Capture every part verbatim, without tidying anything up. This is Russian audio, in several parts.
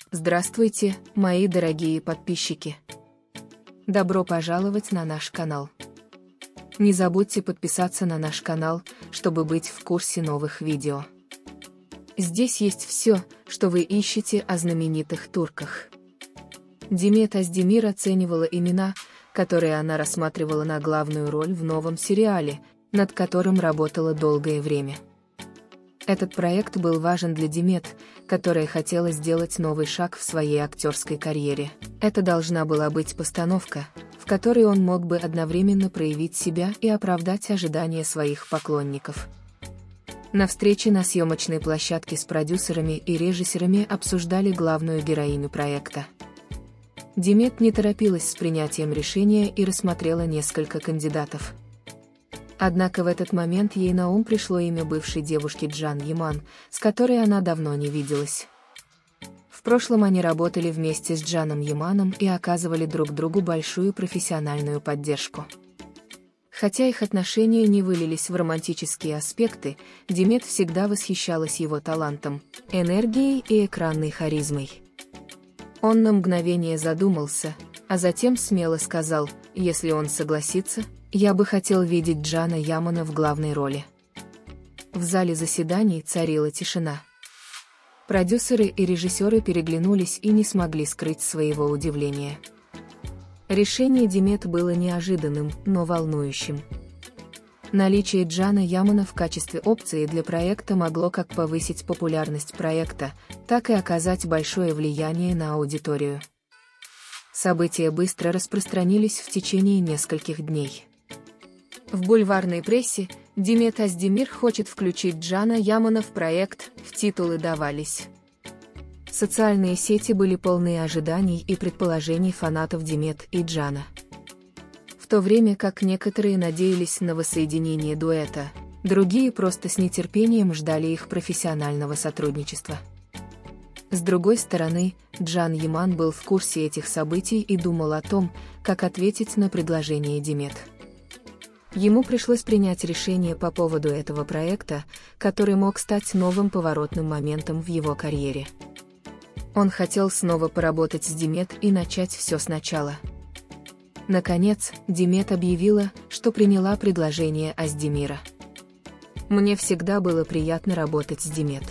Здравствуйте, мои дорогие подписчики! Добро пожаловать на наш канал. Не забудьте подписаться на наш канал, чтобы быть в курсе новых видео. Здесь есть все, что вы ищете о знаменитых турках. Demet Özdemir оценивала имена, которые она рассматривала на главную роль в новом сериале, над которым работала долгое время. Этот проект был важен для Demet, которая хотела сделать новый шаг в своей актерской карьере. Это должна была быть постановка, в которой он мог бы одновременно проявить себя и оправдать ожидания своих поклонников. На встрече на съемочной площадке с продюсерами и режиссерами обсуждали главную героиню проекта. Demet не торопилась с принятием решения и рассмотрела несколько кандидатов. Однако в этот момент ей на ум пришло имя бывшей девушки Can Yaman, с которой она давно не виделась. В прошлом они работали вместе с Джаном Яманом и оказывали друг другу большую профессиональную поддержку. Хотя их отношения не вылились в романтические аспекты, Demet всегда восхищалась его талантом, энергией и экранной харизмой. Он на мгновение задумался, а затем смело сказал: «Если он согласится, я бы хотел видеть Джана Ямана в главной роли». В зале заседаний царила тишина. Продюсеры и режиссеры переглянулись и не смогли скрыть своего удивления. Решение Demet было неожиданным, но волнующим. Наличие Джана Ямана в качестве опции для проекта могло как повысить популярность проекта, так и оказать большое влияние на аудиторию. События быстро распространились в течение нескольких дней. В бульварной прессе Demet Özdemir хочет включить Джана Ямана в проект, в титулы давались. Социальные сети были полны ожиданий и предположений фанатов Demet и Джана. В то время как некоторые надеялись на воссоединение дуэта, другие просто с нетерпением ждали их профессионального сотрудничества. С другой стороны, Can Yaman был в курсе этих событий и думал о том, как ответить на предложение Demet. Ему пришлось принять решение по поводу этого проекта, который мог стать новым поворотным моментом в его карьере. Он хотел снова поработать с Demet и начать все сначала. Наконец, Demet объявила, что приняла предложение Özdemir. «Мне всегда было приятно работать с Demet.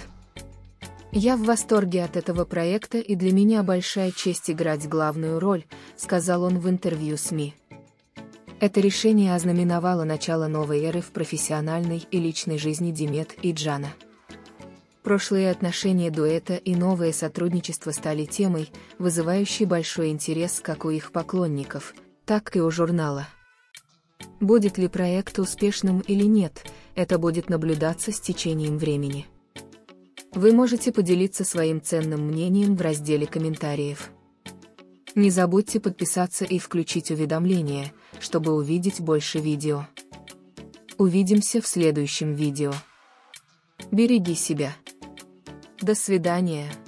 Я в восторге от этого проекта, и для меня большая честь играть главную роль», — сказал он в интервью СМИ. Это решение ознаменовало начало новой эры в профессиональной и личной жизни Demet и Джана. Прошлые отношения дуэта и новое сотрудничество стали темой, вызывающей большой интерес как у их поклонников, так и у журнала. Будет ли проект успешным или нет, это будет наблюдаться с течением времени. Вы можете поделиться своим ценным мнением в разделе комментариев. Не забудьте подписаться и включить уведомления, чтобы увидеть больше видео. Увидимся в следующем видео. Береги себя. До свидания.